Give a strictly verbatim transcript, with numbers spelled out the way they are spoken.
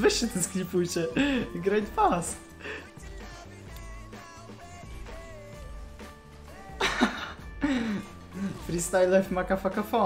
weźcie to sklipujcie. Great pass. Freestyle life maka faka